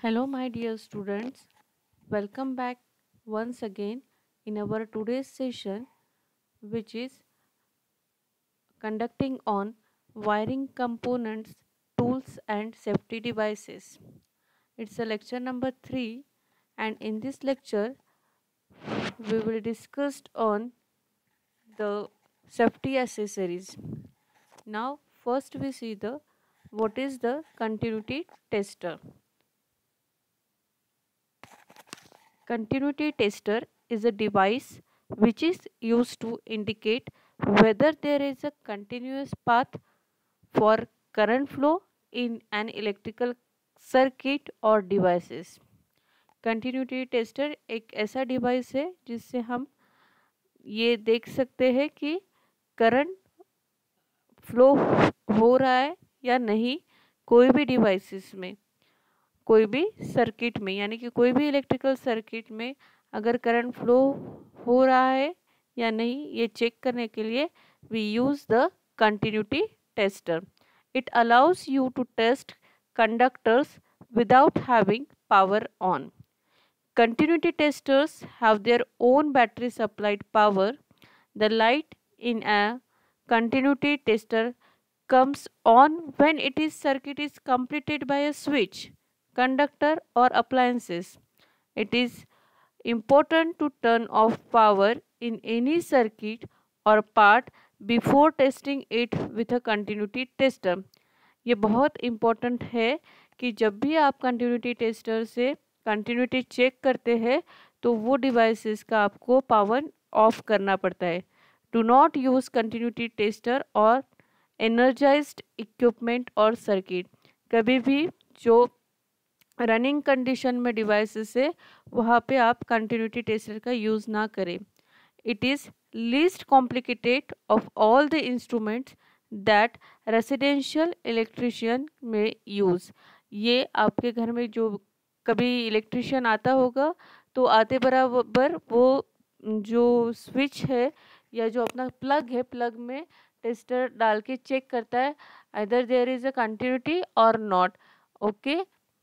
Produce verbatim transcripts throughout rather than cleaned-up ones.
Hello, my dear students. Welcome back once again in our today's session, which is conducting on wiring components, tools, and safety devices. It's a lecture number three, and in this lecture, we will discuss on the safety accessories. Now, first we see the what is the continuity tester. Continuity tester is a device which is used to indicate whether there is a continuous path for current flow in an electrical circuit or devices. Continuity tester एक ऐसा device है जिससे हम ये देख सकते हैं कि करंट फ्लो हो रहा है या नहीं कोई भी डिवाइसेस में, कोई भी सर्किट में, यानी कि कोई भी इलेक्ट्रिकल सर्किट में अगर करंट फ्लो हो रहा है या नहीं ये चेक करने के लिए we use the continuity tester. It allows you to test conductors without having power on. Continuity testers have their own battery supplied power. The light in a continuity tester comes on when its circuit is completed by a switch, conductor or appliances. It is important to turn off power in any circuit or part before testing it with a continuity tester. ये बहुत important है कि जब भी आप continuity tester से continuity check करते हैं तो वो डिवाइसेस का आपको पावर ऑफ करना पड़ता है. Do not use continuity tester और एनर्जाइज्ड इक्विपमेंट और सर्किट. कभी भी जो रनिंग कंडीशन में डिवाइसेस है वहाँ पे आप कंटिन्यूटी टेस्टर का यूज़ ना करें. It is least complicated of all the instruments that residential electrician में यूज़. ये आपके घर में जो कभी इलेक्ट्रिशियन आता होगा तो आते बराबर वो जो स्विच है या जो अपना प्लग है प्लग में टेस्टर डाल के चेक करता है either there is a continuity or not. Okay,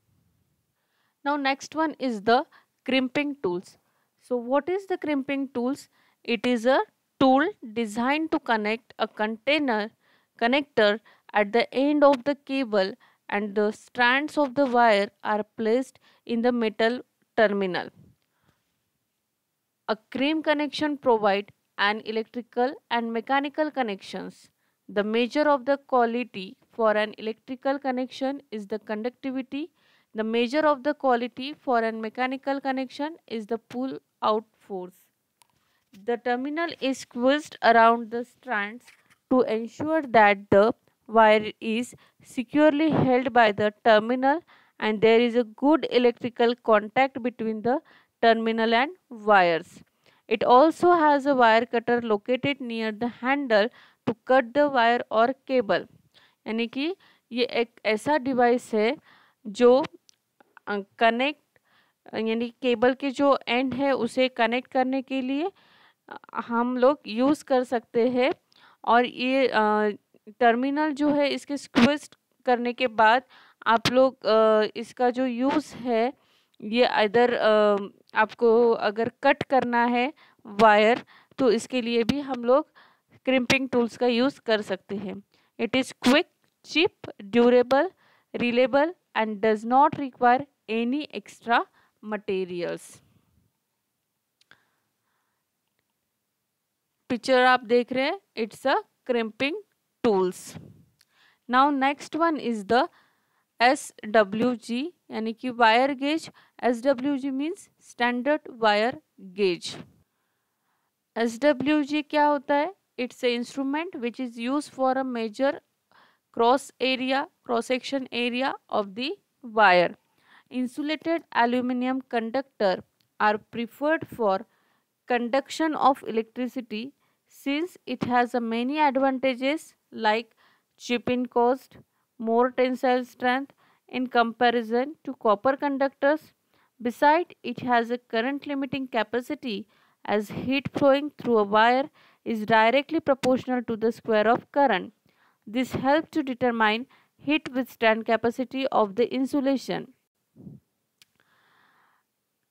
now next one is the crimping tools. So what is the crimping tools? It is a tool designed to connect a container connector at the end of the cable and the strands of the wire are placed in the metal terminal. A crimp connection provide an electrical and mechanical connections. The measure of the quality for an electrical connection is the conductivity. The measure of the quality for a mechanical connection is the pull out force. The terminal is squeezed around the strands to ensure that the wire is securely held by the terminal and there is a good electrical contact between the terminal and wires. It also has a wire cutter located near the handle to cut the wire or cable. यानी कि ये एक ऐसा device है जो connect यानी cable के जो एंड है उसे कनेक्ट करने के लिए हम लोग यूज़ कर सकते हैं. और ये टर्मिनल जो है इसके स्क्विज करने के बाद आप लोग आ, इसका जो यूज़ है ये इधर आपको अगर कट करना है वायर तो इसके लिए भी हम लोग क्रिम्पिंग टूल्स का यूज़ कर सकते हैं. It is quick, cheap, durable, reliable and does not require any extra materials. Picture आप देख रहे हैं, it's a crimping tools. Now next one is the S W G यानी कि wire gauge. S W G means standard wire gauge. S W G क्या होता है? It's a instrument which is use for a measure cross area cross section area of the wire. Insulated aluminium conductor are preferred for conduction of electricity since it has a many advantages like cheap in cost, more tensile strength in comparison to copper conductors. Besides, it has a current limiting capacity as heat flowing through a wire is directly proportional to the square of current. This helps to determine heat withstand capacity of the insulation.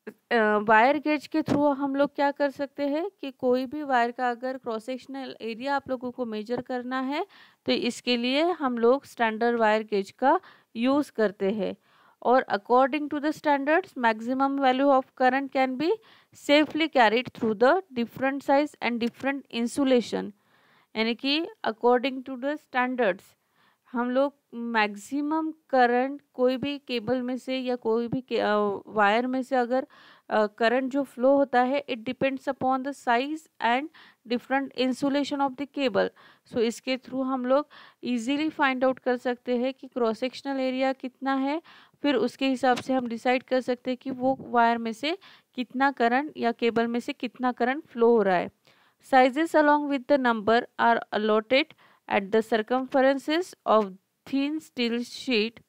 Wire gauge के through हम लोग क्या कर सकते हैं कि कोई भी वायर का अगर क्रॉस सेक्शनल एरिया आप लोगों को मेजर करना है तो इसके लिए हम लोग स्टैंडर्ड वायर गेज का यूज़ करते हैं। और according to the standards maximum value of current can be safely carried through the different size and different insulation. यानी कि अकॉर्डिंग टू द स्टैंडर्ड्स हम लोग मैक्सिमम करंट कोई भी केबल में से या कोई भी वायर में से अगर करंट जो फ्लो होता है it depends upon the size and different insulation of the cable. So इसके थ्रू हम लोग इजीली फाइंड आउट कर सकते हैं कि क्रॉस सेक्शनल एरिया कितना है, फिर उसके हिसाब से हम डिसाइड कर सकते हैं कि वो वायर में से कितना करंट या केबल में से कितना करंट फ्लो हो रहा है। Sizes along with the number are allotted at the circumferences of thin steel sheet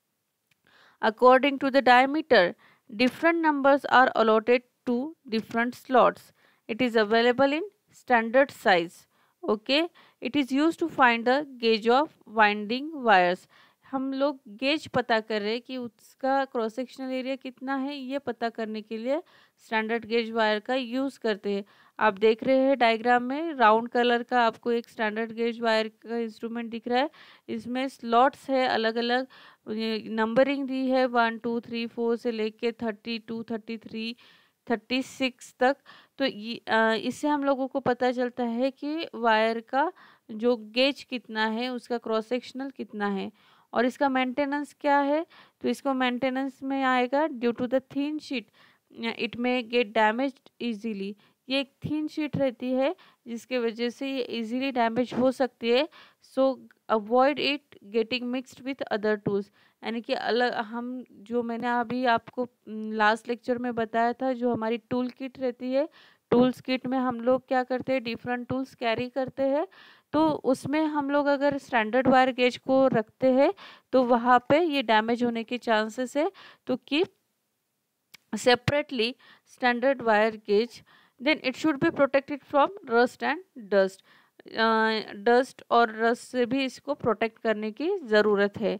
according to the diameter. Different numbers are allotted to different slots. It is available in standard size. Okay, it is used to find the gauge of winding wires. हम लोग gauge पता कर रहे हैं कि उसका cross sectional area कितना है, ये पता करने के लिए स्टैंडर्ड गेज वायर का यूज़ करते हैं। आप देख रहे हैं डायग्राम में राउंड कलर का आपको एक स्टैंडर्ड गेज वायर का इंस्ट्रूमेंट दिख रहा है। इसमें स्लॉट्स है, अलग अलग नंबरिंग दी है, वन टू थ्री फोर से लेके thirty two thirty three thirty six तक। तो इससे हम लोगों को पता चलता है कि वायर का जो गेज कितना है, उसका क्रॉस सेक्शनल कितना है। और इसका मेंटेनेंस क्या है, तो इसको मेंटेनेंस में आएगा due to the thin sheet it में गेट डैमेज्ड इजीली। ये एक थिन शीट रहती है जिसके वजह से ये इजीली डैमेज हो सकती है। So avoid it getting mixed with other tools. यानी कि अलग हम जो मैंने अभी आपको लास्ट लेक्चर में बताया था, जो हमारी टूल किट रहती है, टूल्स किट में हम लोग क्या करते हैं, डिफरेंट टूल्स कैरी करते हैं। तो उसमें हम लोग अगर स्टैंडर्ड वायर गेज को रखते हैं तो वहाँ पे ये डैमेज होने के चांसेस है। तो keep separately standard wire gauge, then it should be protected from rust and dust. Dust और रस्ट से भी इसको प्रोटेक्ट करने की ज़रूरत है।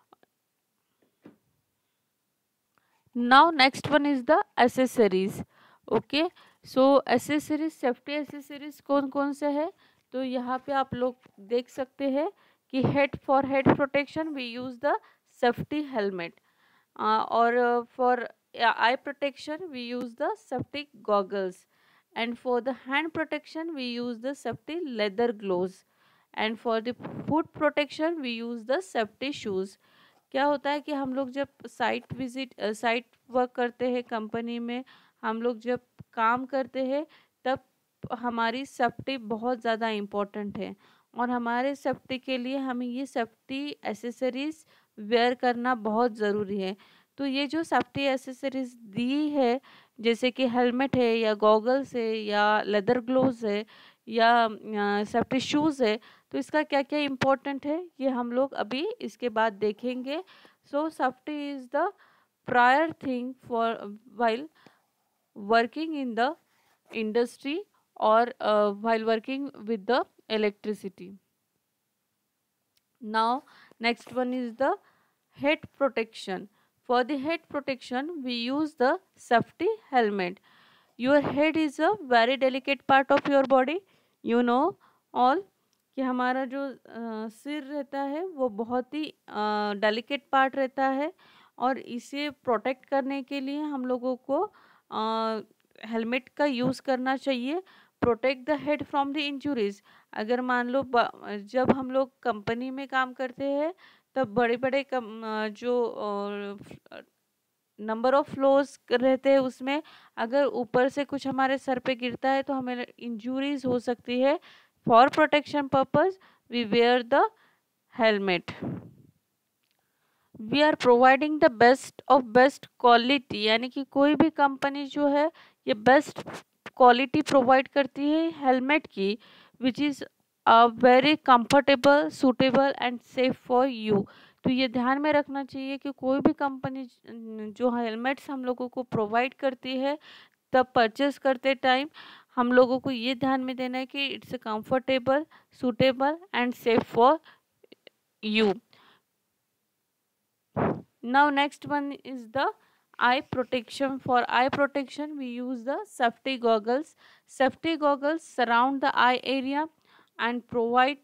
Now next one is the accessories. Okay, so accessories, safety accessories कौन कौन से है, तो यहाँ पे आप लोग देख सकते हैं कि head for head protection we use the safety helmet, और for eye protection we use the safety goggles, and for the hand protection we use the safety leather gloves, and for the foot protection we use the safety shoes। क्या होता है कि हम लोग जब site visit site work करते हैं company में, हम लोग जब काम करते हैं तब हमारी सेफ्टी बहुत ज़्यादा इम्पोर्टेंट है, और हमारे सेफ्टी के लिए हमें ये सेफ्टी एसेसरीज वेयर करना बहुत ज़रूरी है। तो ये जो सेफ्टी एसेसरीज दी है, जैसे कि हेलमेट है या गॉगल्स है या लेदर ग्लोव्स है या सेफ्टी शूज़ है, तो इसका क्या क्या इम्पोर्टेंट है ये हम लोग अभी इसके बाद देखेंगे। So safety is the prior thing for while working in the industry और while working with the electricity. Now next one is the head protection. For the head protection we use the safety helmet. Your head is a very delicate part of your body, you know all कि हमारा जो uh, सिर रहता है वो बहुत ही delicate uh, part रहता है, और इसे प्रोटेक्ट करने के लिए हम लोगों को हेलमेट uh, का यूज़ करना चाहिए। Protect the head from the injuries. अगर मान लो जब हम लोग कंपनी में काम करते हैं तब बड़े बड़े कम जो नंबर ऑफ फ्लोर्स रहते हैं उसमें अगर ऊपर से कुछ हमारे सर पे गिरता है तो हमें इंजरीज हो सकती है। For protection purpose we wear the helmet. We are providing the best of best quality, यानी कि कोई भी कंपनी जो है ये बेस्ट क्वालिटी प्रोवाइड करती है हेलमेट की, which is very comfortable, suitable and safe for you. तो ये ध्यान में रखना चाहिए कि कोई भी कंपनी जो हेलमेट्स हम लोगों को प्रोवाइड करती है तब परचेस करते टाइम हम लोगों को ये ध्यान में देना है कि it's comfortable, suitable and safe for you. Now next one is the eye protection. For eye protection we use the safety goggles. Safety goggles surround the eye area and provide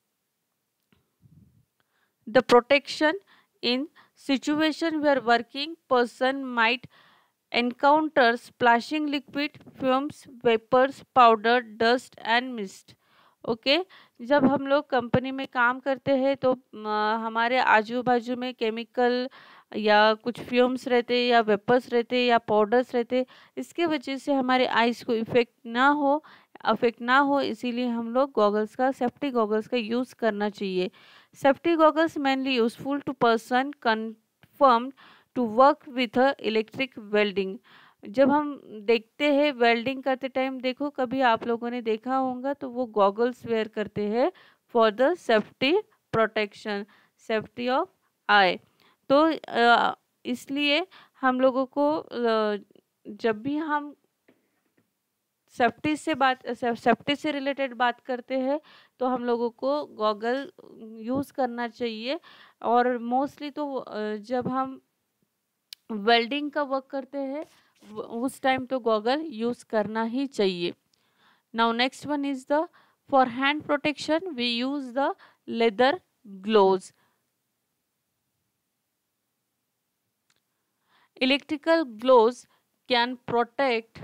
the protection in situation where working person might encounter splashing liquid, fumes, vapors, powder, dust and mist. Okay okay? जब हम लोग company में काम करते हैं तो आ, हमारे आजू बाजू में केमिकल या कुछ फ्यूम्स रहते या वेपर्स रहते या पाउडर्स रहते, इसके वजह से हमारे आइज़ को इफ़ेक्ट ना हो अफेक्ट ना हो इसीलिए हम लोग गॉगल्स का सेफ्टी गॉगल्स का यूज़ करना चाहिए. Safety goggles mainly useful to person confirm to work with electric welding. जब हम देखते हैं वेल्डिंग करते टाइम, देखो कभी आप लोगों ने देखा होगा तो वो गॉगल्स वेयर करते हैं for the safety protection, safety of eye. तो इसलिए हम लोगों को जब भी हम सेफ्टी से बात सेफ्टी से रिलेटेड बात करते हैं तो हम लोगों को गॉगल यूज़ करना चाहिए. और मोस्टली तो जब हम वेल्डिंग का वर्क करते हैं उस टाइम तो गॉगल यूज़ करना ही चाहिए. Now next one is the for hand protection we use the leather gloves. Electrical gloves can protect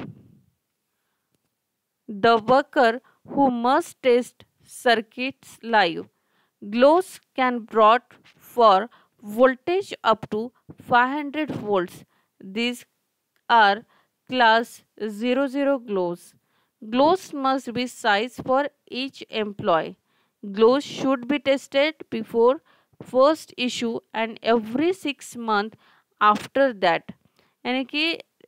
the worker who must test circuits live. Gloves can brought for voltage up to five hundred volts. These are class zero zero gloves. Gloves must be sized for each employee. Gloves should be tested before first issue and every six months after that. यानी कि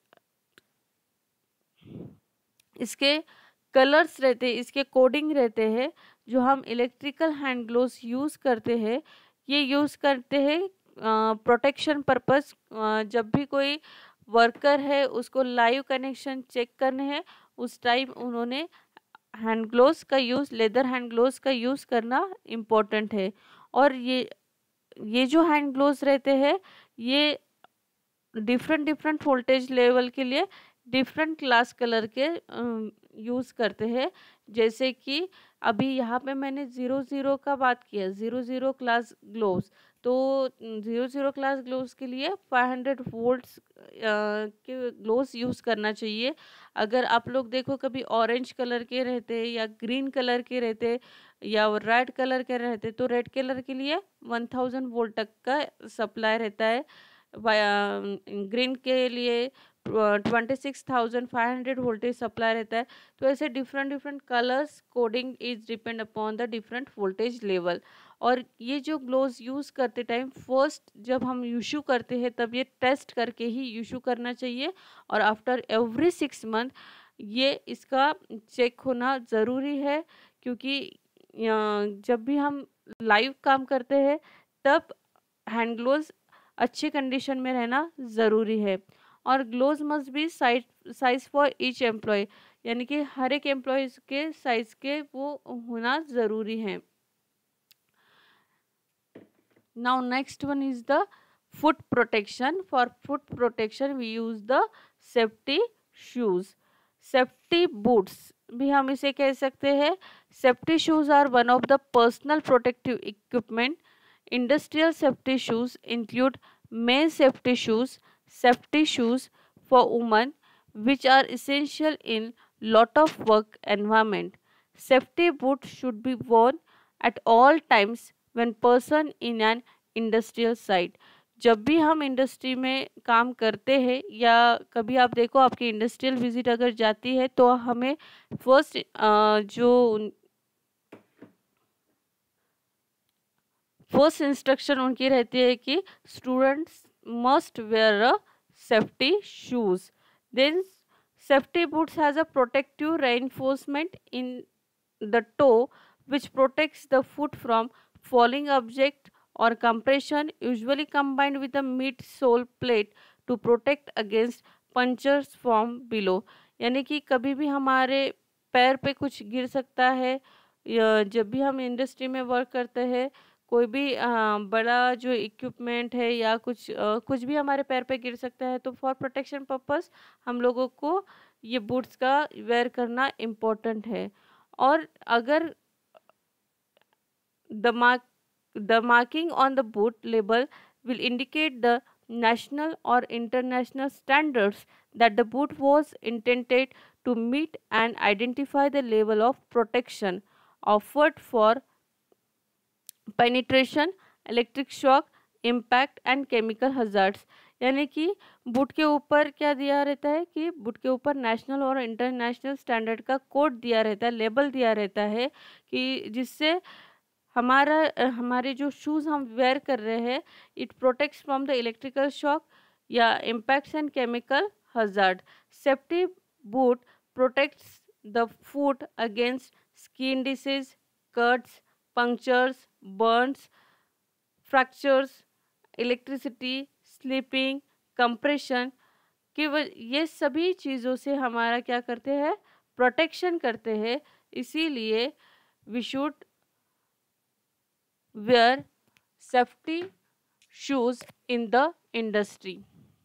इसके colours रहते हैं, इसके coding रहते हैं. जो हम इलेक्ट्रिकल हैंड ग्लोव्स यूज़ करते हैं ये यूज़ करते हैं प्रोटेक्शन पर्पस. जब भी कोई वर्कर है उसको लाइव कनेक्शन चेक करने हैं उस टाइम उन्होंने हैंड ग्लोव्स का यूज़ लेदर हैंड ग्लोव्स का यूज़ करना इम्पोर्टेंट है. और ये ये जो हैंड ग्लोव्स रहते हैं ये डिफरेंट डिफरेंट वोल्टेज लेवल के लिए डिफरेंट क्लास कलर के यूज़ करते हैं. जैसे कि अभी यहाँ पे मैंने ज़ीरो ज़ीरो का बात किया, ज़ीरो ज़ीरो क्लास ग्लोव्स. तो ज़ीरो ज़ीरो क्लास ग्लोव्स के लिए फाइव हंड्रेड वोल्ट्स के ग्लोव्स यूज़ करना चाहिए. अगर आप लोग देखो कभी ऑरेंज कलर के रहते या ग्रीन कलर के रहते या रेड कलर के रहते तो रेड कलर के लिए वन थाउजेंड वोल्ट तक का सप्लाई रहता है. ग्रीन के लिए twenty six thousand five hundred voltage supply रहता है. तो ऐसे different different colours coding is depend upon the different voltage level. और ये जो ग्लोव्स यूज़ करते टाइम फर्स्ट जब हम यूशू करते हैं तब ये टेस्ट करके ही यूशू करना चाहिए. और आफ्टर एवरी सिक्स मंथ ये इसका चेक होना ज़रूरी है, क्योंकि जब भी हम लाइव काम करते हैं तब हैंड ग्लोव्स अच्छी कंडीशन में रहना ज़रूरी है. और gloves must be size size for each employee, यानी कि हर एक एम्प्लॉयज़ के साइज़ के वो होना ज़रूरी है. Now next one is the foot protection. For foot protection we use the safety shoes. Safety boots भी हम इसे कह सकते हैं. Safety shoes are one of the personal protective equipment. Industrial safety shoes include male safety shoes, safety shoes for women, which are essential in lot of work environment. Safety boots should be worn at all times when person in an industrial site. जब भी हम industry में काम करते हैं या कभी आप देखो आपकी इंडस्ट्रियल विजिट अगर जाती है तो हमें फर्स्ट जो फर्स्ट इंस्ट्रक्शन उनकी रहती है कि students must wear a safety shoes. Then safety boots has a protective reinforcement in the toe which protects the foot from falling object और compression, usually combined with the midsole plate to protect against punctures from below. यानी कि कभी भी हमारे पैर पे कुछ गिर सकता है. जब भी हम इंडस्ट्री में वर्क करते हैं कोई भी अ, बड़ा जो इक्विपमेंट है या कुछ अ, कुछ भी हमारे पैर पे गिर सकता है, तो फॉर प्रोटेक्शन पर्पस हम लोगों को ये बूट्स का वेयर करना इम्पोर्टेंट है। और अगर the mark the marking on the boot label will indicate the national or international standards that the boot was intended to meet and identify the level of protection offered for penetration, electric shock, impact and chemical hazards। यानी कि boot के ऊपर क्या दिया रहता है कि boot के ऊपर नेशनल और इंटरनेशनल स्टैंडर्ड का कोड दिया रहता है, लेबल दिया रहता है कि जिससे हमारा अ, हमारे जो शूज़ हम वेयर कर रहे हैं, it protects from the electrical shock या impacts and chemical hazard. Safety boot protects the foot against skin disease, cuts, punctures, burns, fractures, electricity, slipping, compression कि वह ये सभी चीज़ों से हमारा क्या करते हैं, प्रोटेक्शन करते हैं। इसीलिए we should wear safety shoes in the industry.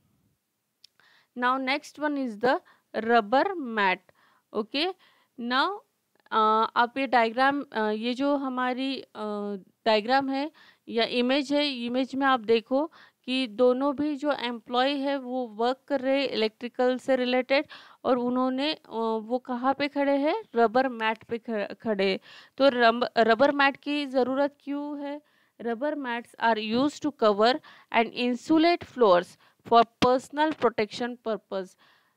Now next one is the rubber mat. Okay, now uh, आप ये डायग्राम uh, ये जो हमारी डायग्राम uh, है या इमेज है, इमेज में आप देखो कि दोनों भी जो एम्प्लॉय है वो वर्क कर रहे हैं इलेक्ट्रिकल से रिलेटेड, और उन्होंने uh, वो कहाँ पे खड़े हैं, रबर मैट पे खड़े। तो रबर मैट की ज़रूरत क्यों है? Rubber mats are used to cover and insulate floors for personal protection purpose.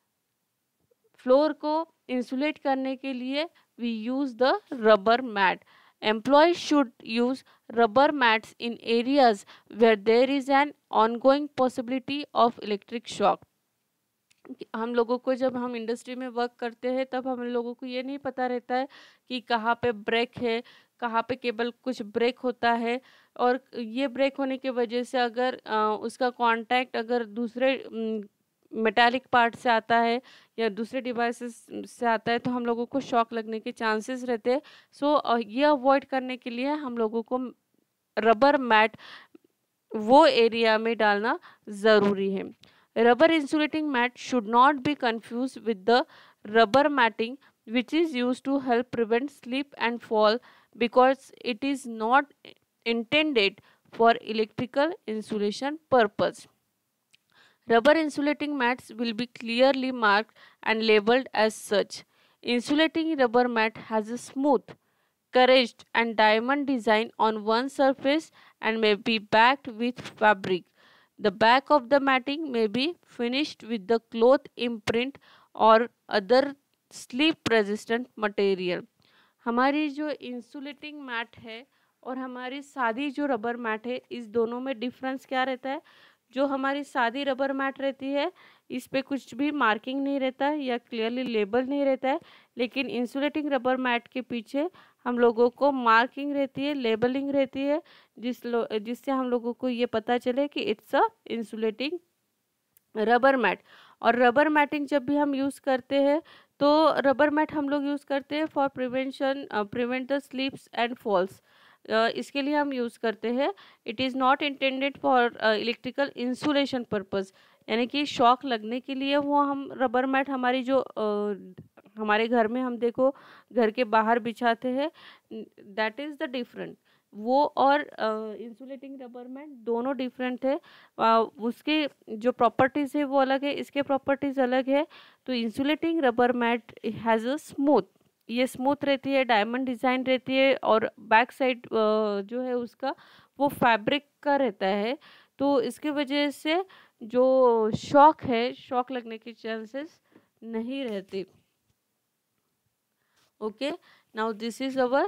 Floor को इंसुलेट करने के लिए we use the rubber mat. Employees should use rubber mats in areas where there is an ongoing possibility of electric shock. हम लोगों को जब हम industry में वर्क करते हैं तब हम लोगों को ये नहीं पता रहता है कि कहाँ पे ब्रेक है, कहाँ पे केबल कुछ ब्रेक होता है, और ये ब्रेक होने की वजह से अगर आ, उसका कांटेक्ट अगर दूसरे मेटालिक पार्ट से आता है या दूसरे डिवाइसेस से आता है तो हम लोगों को शॉक लगने के चांसेस रहते हैं। सो so, ये अवॉइड करने के लिए हम लोगों को रबर मैट वो एरिया में डालना ज़रूरी है। Rubber insulating mat should not be confuse with the rubber matting which is use to help prevent slip and fall because it is not intended for electrical insulation purpose. Rubber insulating mats will be clearly marked and labeled as such. Insulating rubber mat has a smooth, carriaged and diamond design on one surface and may be backed with fabric. The back of the matting may be finished with the cloth imprint or other slip resistant material. हमारी जो insulating mat है और हमारी सादी जो rubber mat है, इस दोनों में डिफरेंस क्या रहता है? जो हमारी सादी रबर मैट रहती है इस पे कुछ भी मार्किंग नहीं रहता है या क्लियरली लेबल नहीं रहता है, लेकिन इंसुलेटिंग रबर मैट के पीछे हम लोगों को मार्किंग रहती है, लेबलिंग रहती है, जिस लो जिससे हम लोगों को ये पता चले कि it's a insulating rubber mat. और रबर मैटिंग जब भी हम यूज़ करते हैं तो रबर मैट हम लोग यूज़ करते हैं for prevention prevent the slips and falls. Uh, इसके लिए हम यूज़ करते हैं। It is not intended for electrical insulation purpose, यानी कि शॉक लगने के लिए वो हम रबर मैट हमारी जो uh, हमारे घर में हम देखो घर के बाहर बिछाते हैं, दैट इज़ द डिफरेंट। वो और इंसुलेटिंग रबर मैट दोनों डिफरेंट है। uh, उसके जो प्रॉपर्टीज़ है वो अलग है, इसके प्रॉपर्टीज़ अलग है। तो insulating rubber mat has a smooth, ये स्मूथ रहती है, डायमंड डिज़ाइन रहती है, और बैक साइड जो है उसका वो फैब्रिक का रहता है। तो इसकी वजह से जो शॉक है, शॉक लगने के चांसेस नहीं रहते। Okay, now this is our.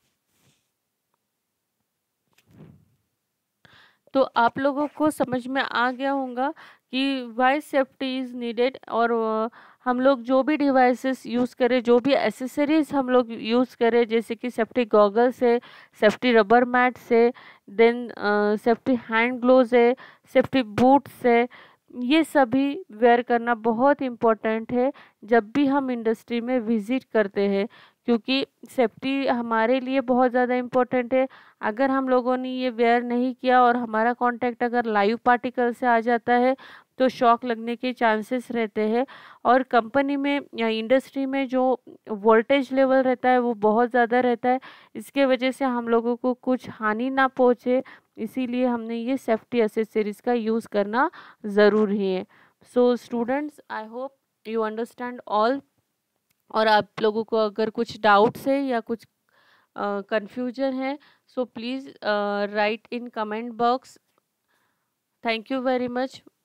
तो आप लोगों को समझ में आ गया होगा कि वाई सेफ्टी इज़ नीडेड, और हम लोग जो भी डिवाइसेस यूज़ करें, जो भी एसेसरीज हम लोग यूज़ करें, जैसे कि सेफ्टी गॉगल्स है, सेफ्टी रबर मैट्स है, देन सेफ्टी हैंड ग्लोव्स है, सेफ्टी बूट्स है, ये सभी वेयर करना बहुत इम्पोर्टेंट है जब भी हम इंडस्ट्री में विज़िट करते हैं। क्योंकि सेफ्टी हमारे लिए बहुत ज़्यादा इम्पोर्टेंट है। अगर हम लोगों ने ये वेयर नहीं किया और हमारा कांटेक्ट अगर लाइव पार्टिकल से आ जाता है तो शॉक लगने के चांसेस रहते हैं। और कंपनी में या इंडस्ट्री में जो वोल्टेज लेवल रहता है वो बहुत ज़्यादा रहता है, इसके वजह से हम लोगों को कुछ हानि ना पहुँचे, इसीलिए हमने ये सेफ्टी एसेसरीज़ का यूज़ करना ज़रूरी है। So students, I hope you understand all. और आप लोगों को अगर कुछ डाउट्स है या कुछ कंफ्यूजन है, so please write in comment box. Thank you very much.